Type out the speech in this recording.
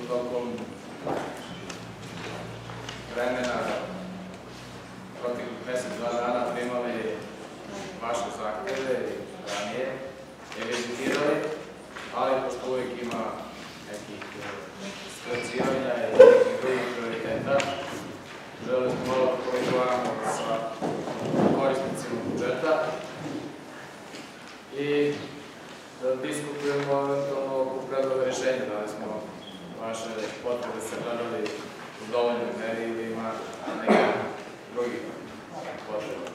tokom vremena, proteklih mesec, 2 dana primali vaše zahteve ranije, evidentirali, ali pošto uvijek ima nekih skracivanja i nekih drugih prioriteta, želeli smo malo da porazgovaramo sa korisnicima budžeta i da diskutujemo eventualno oko predloga rešenja, da li smo vaše potrebe sagledali u dovoljnoj meri ili ima nekih drugih potreba.